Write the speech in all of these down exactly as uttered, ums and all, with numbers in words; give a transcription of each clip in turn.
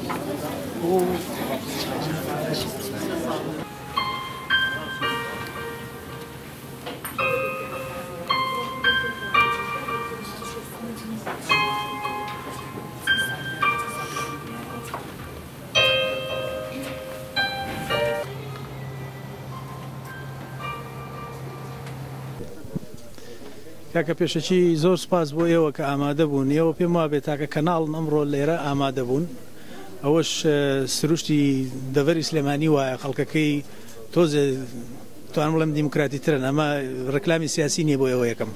کاکە پێشەکی زۆر سپاس بۆ ئێوە کە ئامادە بوون. ئێوە پێم وابێت تاکە کەناڵ ئەمڕۆ لێرە ئامادە بوون. ئەوەش سروشتی دەڤەری سلێمانی وایە، خەڵکەکەی تۆزێ توانم بڵێم دیموکراتی ترن، ئەمە ڕکلامی سیاسی نییە بۆ ئێوە یەکەم.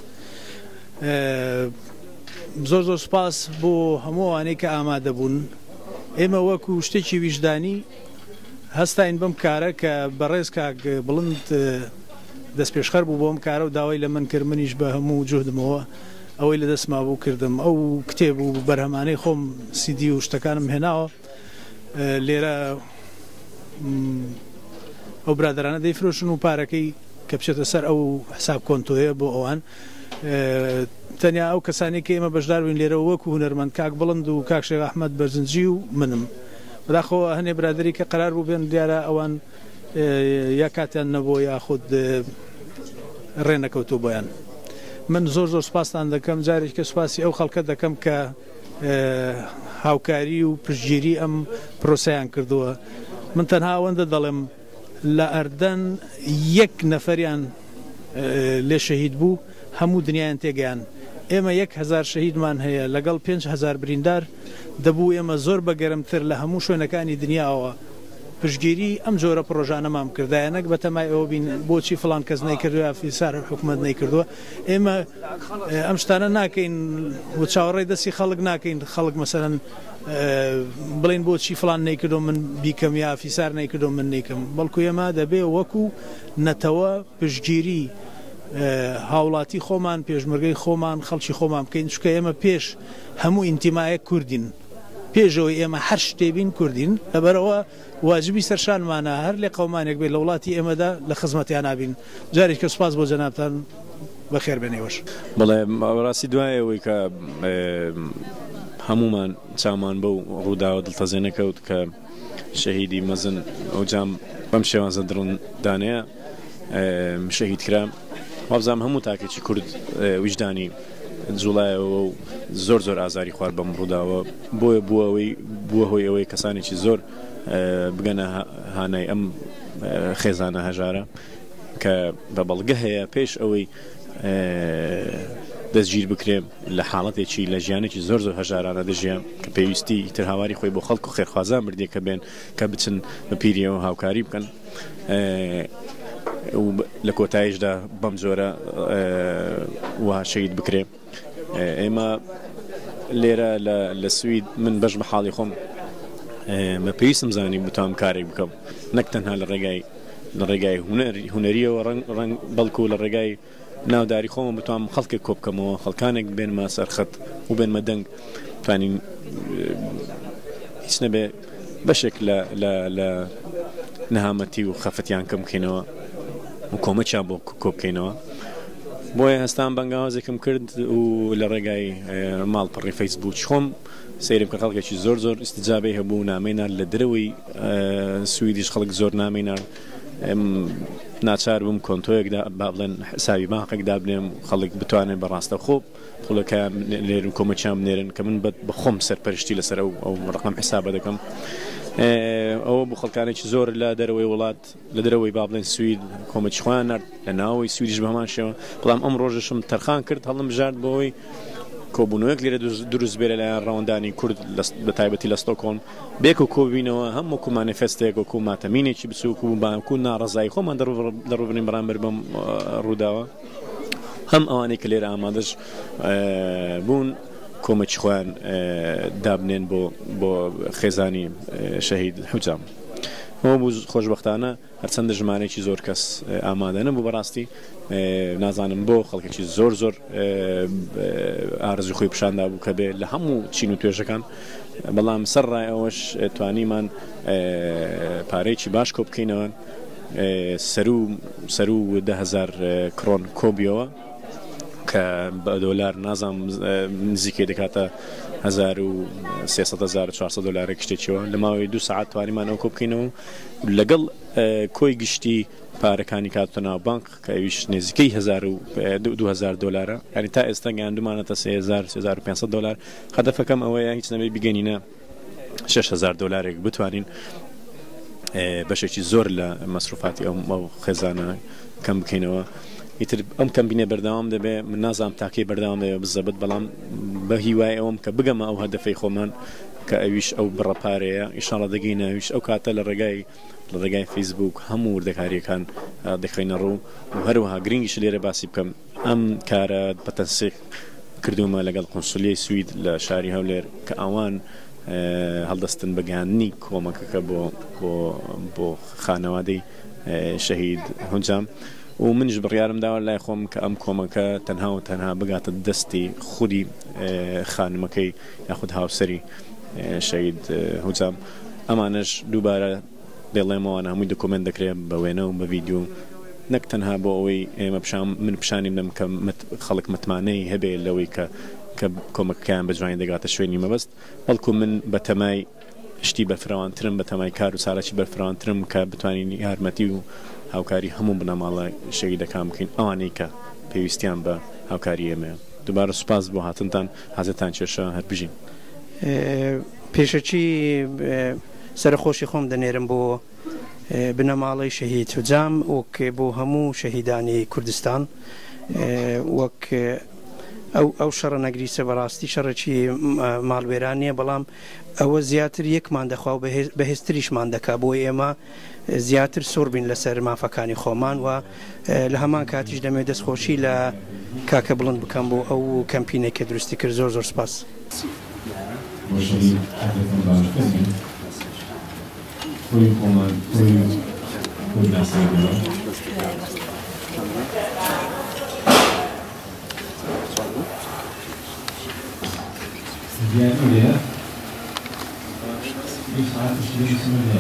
زۆر زۆر سپاس بۆ هەمووانەی کە ئامادە بوون. ئێمە وەکو شتێکی ویژدانی هەستاین بەم کارە کە بەڕێز کاک بڵند دەست پێشخەر بوو بۆم کارە و داوای لە من کرد، منیش بە هەموو جوهدمەوە ئەوەی لە دەستما بوو کردم. ئەو کتێب و بەرهەمانەی خۆم سیدی و شتەکانم هێناوە لێرە ئەو برادرانە دەیفرۆشن و پارەکەی کە بچێتە سەر ئەو حساب کۆنتۆیە بۆ ئەوان. تەنیا ئەو کەسانی کە ئێمە بەشدار بووین لێرە وەکو هونەرمەند کاک بڵند و کاک شێخ ئەحمەد بەرزنجی و منم. بەداخەوە هەنێ برادری کە قەرار بوو بێن دیارە ئەوان یا کاتیان نەبووە یا خود ڕێنەکەوتو بۆیان. من زۆر زۆر سپاسان دەکەم، جارێک کە سوپاسی ئەو خەڵکە دەکەم کە هاوکاری و پشتگیری ئەم پرۆسەیان کردووە. من تەنها ئەوەندە دەڵێم لە ئەردەن یەک نەفەریان لێ شەهید بوو، هەموو دنیایان تێگەیان. ئێمە یەک هەزار شەهیدمان هەیە لەگەڵ پێنج هەزار بریندار، دەبوو ئێمە زۆر بەگەرمتر لە هەموو شوێنەکانی دنیاەوە پشتگیری ئەم جۆرە پرۆژانەمان کردایەنەک بە تەمای ئەوە بین بۆچی فڵان کەس نەیکردووە، فیسار حکوومەت نەیکردووە. ئێمە ئەم شتانە ناکەین و چاوەڕێی دەستی خەڵک ناکەین، خەڵک مەسەرەن بڵین بۆچی فڵان نەیکردو من بیکەم یا فیسار نەیکردو من نیکەم، بەڵکو ئێمە دەبێ وەکو نەتەوە پشتگیری هاوڵاتی خۆمان، پێشمەرگەی خۆمان، خەڵکی خۆمان بکەین، چونکە ئێمە پێش هەموو ئینتیمایە کوردین، پێشەوەی ئێمە هەر شتێبین کوردین، لەبەرەوە واجبی سەرشانمانە هەر لێ قەومانێک بێت لە وڵاتی ئێمەدا لە خزمەتیان نابین. جارێککە سوپاس بۆ جەنابتان، بەخێر بێنێوەش. بەڵێ ڕاستی دوایەوەی کە هەمومان چامان بەو ڕووداوە دڵتەزێ نەکەوت کە شەهیدی مەزن ئەو جام بەم شێوازە دڕندانەیە شەهید کرا. وابزانم هەموو تاکێکی کورد ویجدانی جوڵایەوە و زۆر زۆر ئازاری خوارد بەم ڕووداوە، بۆیە بووەوەی بووە هۆی ئەوەی کەسانێکی زۆر بگەنە هانای ئەم خێزانە هەژارە کە بە بەڵگە هەیە پێش ئەوەی دەستگیر بکرێم لە حاڵەتێکی لە ژیانێکی زۆر زۆر هەژارانە دەژیان کە پێویستی ئیتر هاواری خۆی بۆ خەڵک و خێرخوازان بردێکە بێن کە بچن بە پیریەوە هاوکاری بکەن. لە کۆتاییشدا بەم جۆرە وا شەهید بکرێ. ئێمە لێرە لە سوید من بەش بە حاڵی خۆم مە پێویستم زانی بتوانم کارێک بکەم، نەک تەنها لە ڕێگای لە ڕێگای هونەریەوە ڕەنگ بەڵکو لە ڕێگای ناوداری خۆمە بتوانم خەڵکێک کۆ بکەمەوە، خەڵکانێک بێنمە سەرخەت و بێنمە دەنگ، توانین هیچ نەبێ بەشێک لە نەهامەتی و خەفەتیان کەم بکەینەوە و کۆمەچیان بۆ کۆ بکەینەوە. بۆیە هەستان بەنگاوازێکم کرد و لە ڕێگای ماڵپەڕی فەیسبوک خۆم سەیرم کە خەڵکێکی زۆر زۆر ئیستیجابەی هەبوو، نامەینان لە درەوەی سویدیش خەڵک زۆر نامەینان. ناچار بووم کۆنتۆیەکدا با بڵێن حسابی ماقێکدا بنێم خەڵک بتوانێت بەڕاستە خۆب پوڵەکەیان لێرن کۆمەچیان بنێرن کە من بە خۆم سەرپەرشتی لەسەر ئەو ڕقم حسابە دەکەم. ئەوە بۆ خەڵکانێکی زۆر لە دەرەوەی وڵات لە دەرەوەی با بڵێن سوید کۆمەچی خۆیان نرد لە ناوەی سویدیش بە هەمان شێوە. بەڵام ئەم ڕۆژەشم تەرخان کرد هەڵم بژارد بۆەوەی کۆبوونەوەک لێرە دروست بێرە لایەن ڕەوەندانی کورد بە تایبەتی لە ستۆکۆلم بێک و کۆبینەوە هەم وەکو مانیفێستەیەک وەکو ماتەمینێکی بچووک و باکو ناڕەزایی خۆمان دەڕوبنین بەرامبەر بەم ڕووداوە. هەم ئەوانەی کە لێرە ئامادەش بوون کۆمەچی خۆیان دابنێن بۆ خێزانی شەهید حوجام. ئەوە بوو خۆشبەختانە هەرچەندە ژمارەیەکی زۆر کەس ئامادە نەبوو بەڕاستی، نازانم بۆ خەڵکێکی زۆر زۆر ئارزوی خۆی پیشاندا بوو کە بێ لە هەموو چین و توێژەکان. بەڵام سەر ڕای ئەوەش توانیمان پارەیەکی باش کۆ بکەینەوە، سەر و ده هەزار کڕۆن کۆبیەوە کە بە دۆلار نازانم نزیکەی دەکاتە هەزار و سێسەد هەزار و چوارسەد دۆلارە کشتێکیەوە لە ماوەی دوو سەعات توانیمان ئەو کۆ بکەینەوە لەگەڵ کۆی گشتی پارەکانی کاتۆ ناو بانک کە ئەویش نزیکەی هەزار و دوو هەزار دۆلارە یعنی تا ئێستا گەیاندومانەتە سێ هەزار سێ هەزار و پێنجسەد دۆلار هەدەفەکەم ئەوەیە هیچ نەبێ بگەینینە شەش هەزار دۆلارێک بتوانین بەشێکی زۆر لە مەسروفاتی ئەو خێزانە کەم بکەینەوە ئیتر ئەم کەمبینە بەردەوام دەبێ من نازانم تاکەی بەردەوام دەبێ بزەبت بەڵام بە هیوای ئەوم کە بگەمە ئەو هەدەفەی خۆمان کە ئەویش ئەو بڕەپارەیە ئیشاڵە دەگەینە ئەویش ئەو کاتە لە ڕێگای لە ڕێگای فەیسبوک هەموو وردەکاریەکان دەخەینە ڕوو و هەروەها گرنگیش لێرە باسی بکەم ئەم کارە بەتەنسیق کردومە لەگەڵ قۆنسولیەی سوید لە شاری هەولێر کە ئەوان هەڵدەستن بەگەیاندنی کۆمەکەکە بۆ بۆ بۆ خانەوادەی شەهید هونجام و منیش بڕیارم داوە لای خۆم کە ئەم کۆمەکە تەنها و تەنها بگاتە دەستی خودی خانمەکەی یاخود هاوسەری شەهید هونجام ئەمانش دووبارە دێڵێمەوە هەمووی دۆکۆمنت دەکرێت بە وێنە و بە ڤیدیۆ نەک تەنها بۆ ئەوەی ئێمە من پیشانیم دەم کە خەڵک متمانەی هەبێ لەوەی کە کە کۆمەکەیان بە جوانی دەگاتە شوێنی مەبەست بەڵکو من بە تەمای شتی بەرفراوانترم بە تەمای کار و ساڵێکی بەرفراوانترم کە بتوانین یارمەتی و هاوکاری هەموو بنەماڵە شەهیدەکان بکەین ئەوانەی کە پێویستیان بە هاوکاری ئێمەیە دووبارە سوپاس بۆ هاتنتان حەزتان چێشە هەر بژین پێشەچی سەرخۆشی خۆم دەنێرم بۆ بنەماڵەی شەهید هونجام وەک بۆ هەموو شەهیدانی کوردستان وەک ئەو ئەو شەڕە نەگریسە بەڕاستی شەڕێکی ماڵوێرانیە بەڵام ئەوە زیاتر یەکمان دەخوا و بەهێزتریشمان دەکا بۆ ئێمە زیاتر سۆر بین لەسەر مافەکانی خۆمان و لە هەمان کاتیش دەمێت دەستخۆشی لە کاکە بڵند بکەم بۆ ئەو کەمپینێک کە دروستی کرد زۆر زۆر سپاس. Diğer bir saat içinde isimleri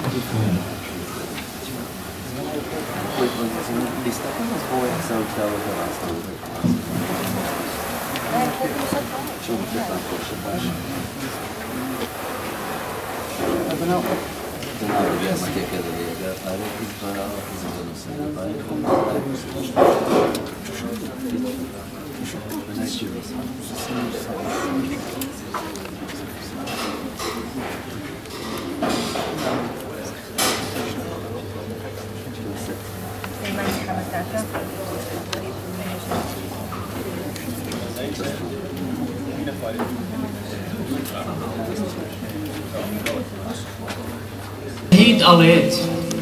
هید ئەڵێت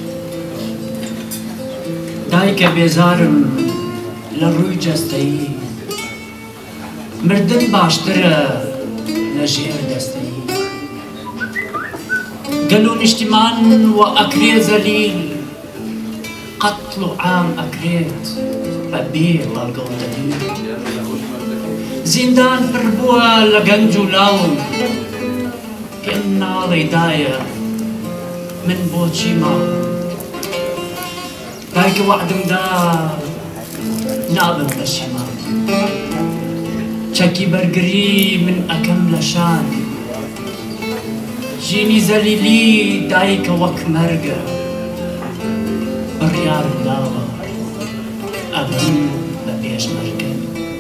دایکە بێزارم لە ڕووی جەستەیی مردن باشترە لە ژێر دەستەیی گەل و نیشتیمان و ئەکرێ زەلیل قەتڵ و عام ئەکرێت بە بێ ڵەڵگەڵدەبی زیندان پڕ بووە لە گەنج و لاون پێم ناڵێ دایە من بۆچی ماڵ دایکە وەعدم دا نابم بەشیمان چەکی بەرگری من ئەکەم لە شان ژینی زەلیلی دایکە وەک مەرگە بڕیارم داوە ئەبم بە پێش مەرگە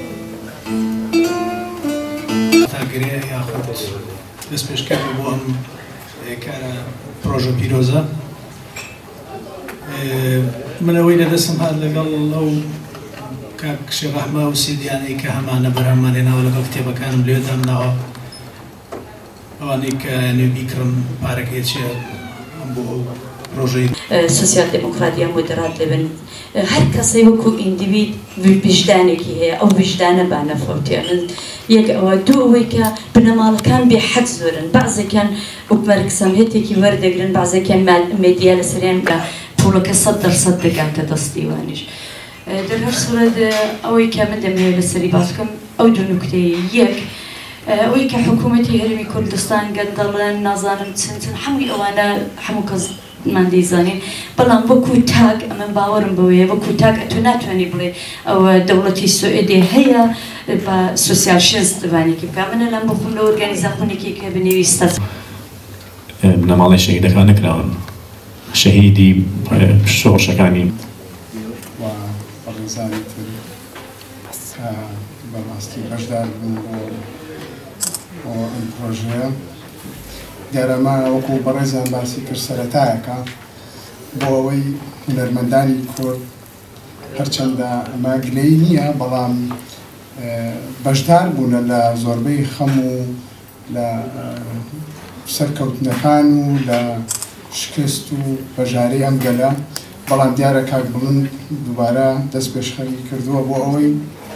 تاگرێ یاخود دەست پێشکەر بۆ ئەم کارە پرۆژە پیرۆزە من ئەوەی لەدەستم هات لەگەڵ ئەو کاک شێخ ئەحمە و سیدیانەی کە هەمانە بەرهەممان لێناوە لەگەڵ کتێبەکانم لێدامناوە ئەوانەی کە نوێ بیکڕم پارەکەی چێ بۆ پرۆژەی سوسیال دموکراتیە مۆدەرات دەبن هەر کەسەی وەکو ئیندیڤید وجدانێکی هەیە ئەو وجدانە بانەفەوتێ یەک ئەوە دوو ئەوەی کە بنەماڵەکان بێحەد زۆرن بەعزێکیان وەکمەرگسەمهێتێکی وەردەگرن بەعزێکیان مێدیا لەسەریان بە پوڵەکە سەد دەرسەد دەگاتە دەستیوانیش در هەر سوورەت ئەوەی کە من دەمەوێت لەسەری باس بکەم ئەو دوو نوکتەی یەک ئەوەی کە حکوومەتی هەرێمی کوردستان گەندەڵێن نازانم چەند چەند هەمووی ئەوانە هەموو کەس من دیزانین بەڵام وەکو تاک ئەمە باوەڕم بەوەیە وەکو تاک ئەتو ناتوانانی بڵێ ئەوە دەوڵەتی سوئێدی هەیە بە سوسیال شێست وانێکی بکە منە لەم بخۆم لە ئۆرگانیزاسیۆنێکی کە بنویستە بنەماڵی شەهیدەکان نەکراون شەهیدی شۆڕشەکانی و بەڕێزانی تر کە بەڕاستی بەشدار بوون بۆ ئەم پرۆژەیە دیارەمە وەکو بەڕێزان باسی کرد سەرەتایەکە بۆ ئەوەی هونەرمەندانی کورد هەرچەندە ئەمە گلەی نییە بەڵام بەشدار بوونە لە زۆربەی خەم و لە سەرکەوتنەکان و لە شکست و بەژارەی ئەم گەلە بەڵام دیارە کاک بڵند دووبارە دەست پێشخەری کردووە بۆ ئەوەی